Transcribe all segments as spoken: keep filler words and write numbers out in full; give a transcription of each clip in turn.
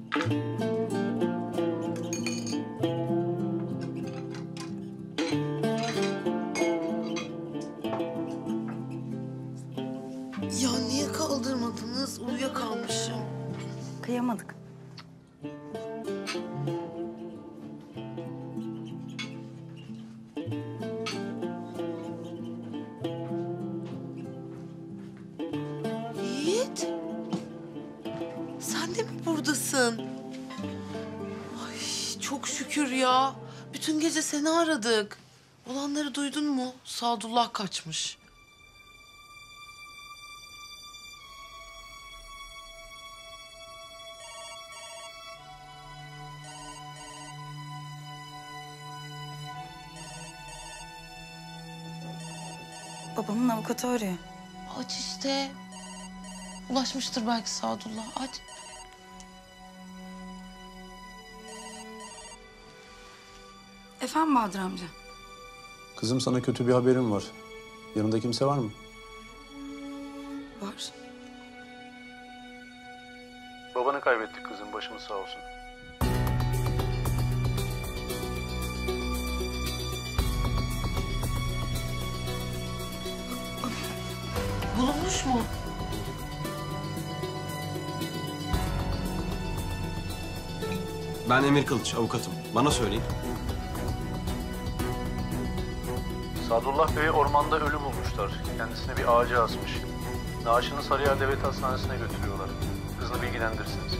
Ya niye kaldırmadınız? Uyuyakalmışım. Kıyamadık. Yiğit. Sen de mi buradasın? Ay çok şükür ya. Bütün gece seni aradık. Olanları duydun mu? Sadullah kaçmış. Babamın avukatı arıyor. Aç işte. Ulaşmıştır belki Sadullah. Aç. Efendim Bahadır amca? Kızım sana kötü bir haberim var. Yanında kimse var mı? Var. Babanı kaybettik kızım. Başımız sağ olsun. Bulunmuş mu? Ben Emir Kılıç, avukatım. Bana söyleyin. Sadullah Bey'i ormanda ölü bulmuşlar. Kendisini bir ağaca asmış. Naaşını Sarıyer Devlet Hastanesi'ne götürüyorlar. Kızını bilgilendirirsiniz.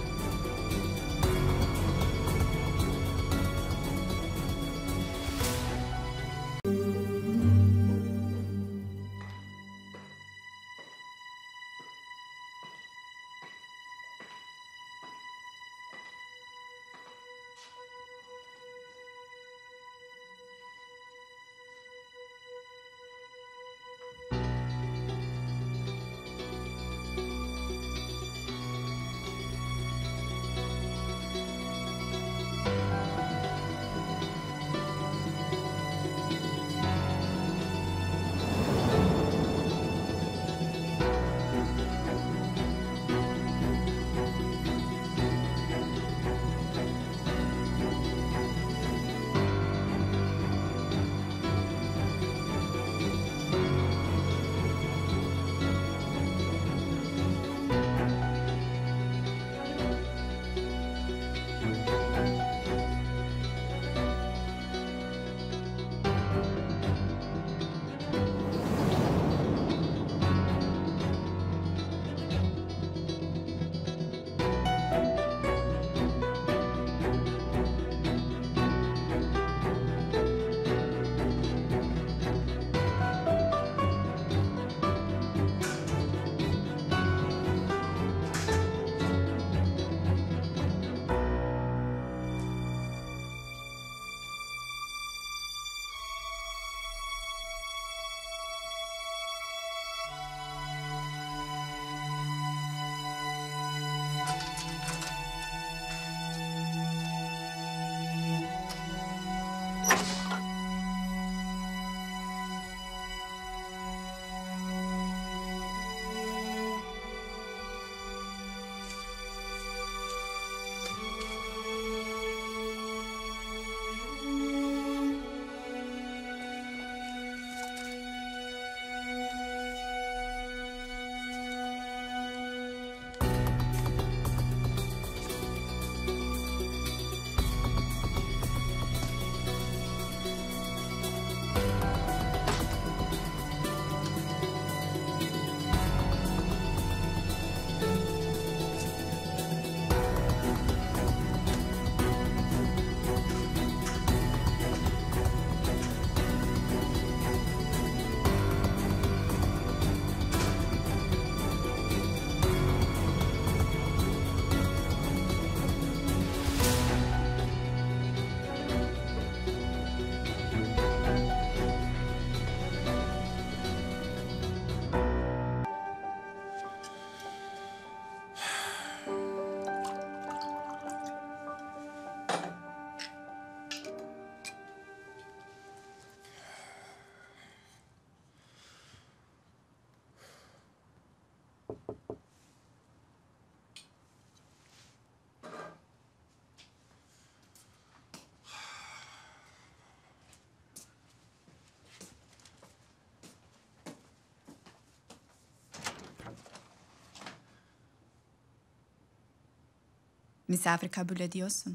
Misafir kabul ediyorsun.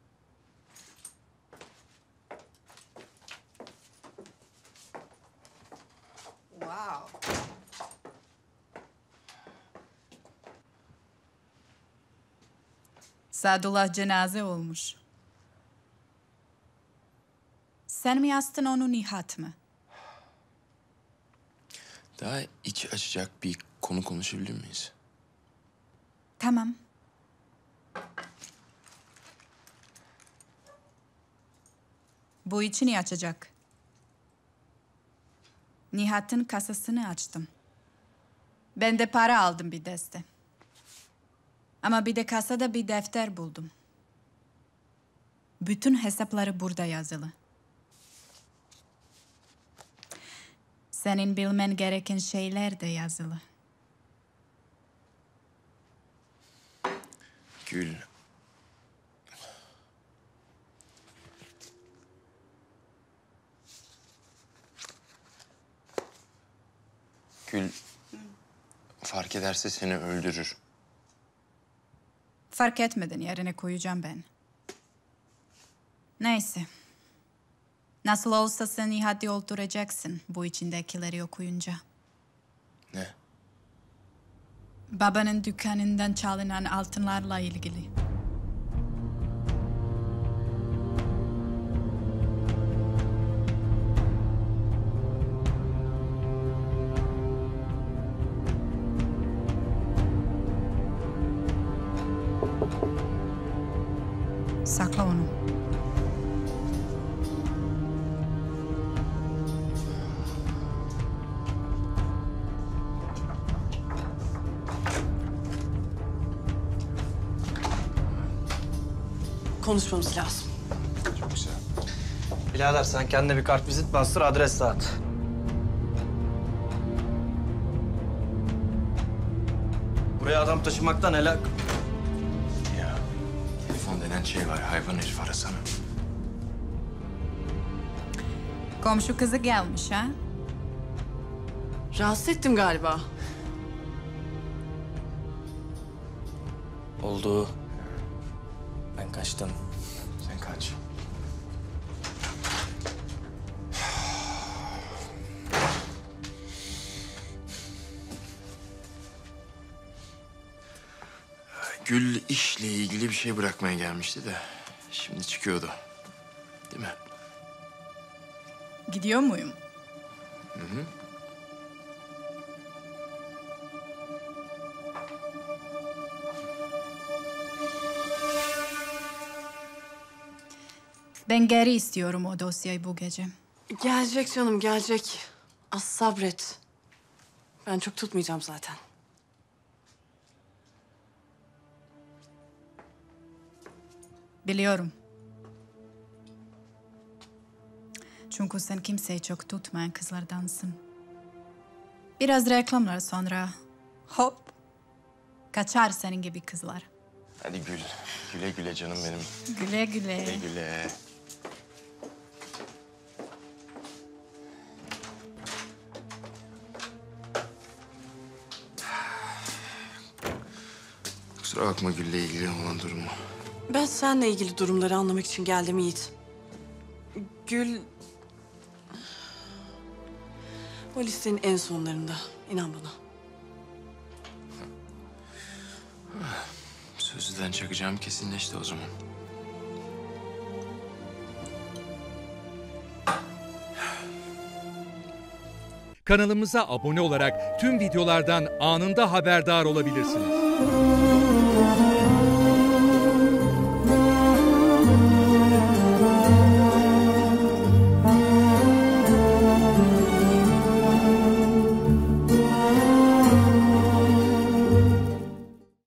Wow. Sadullah cenaze olmuş. Sen mi yastın onu, Nihat mı? Daha iç açacak bir konu konuşabilir miyiz? Tamam. Bu içini açacak. Nihat'ın kasasını açtım. Ben de para aldım bir deste. Ama bir de kasada bir defter buldum. Bütün hesapları burada yazılı. Senin bilmen gereken şeyler de yazılı. Gül. Gül. Fark ederse seni öldürür. Fark etmeden yerine koyacağım ben. Neyse. Nasıl olsa sen Nihat'ı öldüreceksin bu içindekileri okuyunca. Ne? Babanın dükkanından çalınan altınlarla ilgili. Sakla onu. Konuşmamız lazım. Çok güzel. Birader sen kendine bir kartvizit bastır, adres dağıt. Buraya adam taşımaktan helak. Ya telefon denen şey var. Hayvan herif arasana. Komşu kızı gelmiş ha? Rahatsız ettim galiba. Oldu. Ben kaçtım. Sen kaç. Gül işle ilgili bir şey bırakmaya gelmişti de şimdi çıkıyordu. Değil mi? Gidiyor muyum? Hı hı. Ben geri istiyorum o dosyayı bu gece. Gelecek canım, gelecek. Az sabret. Ben çok tutmayacağım zaten. Biliyorum. Çünkü sen kimseyi çok tutmayan kızlardansın. Biraz reklamlar sonra hop kaçar senin gibi kızlar. Hadi Gül. Güle güle canım benim. Güle güle. Güle güle. Kusura bakma Gül'le ilgili olan durumu. Ben seninle ilgili durumları anlamak için geldim Yiğit. Gül... O listenin en sonlarında. İnan bana. Sözlüden çakacağım kesinleşti o zaman. Kanalımıza abone olarak tüm videolardan anında haberdar olabilirsiniz.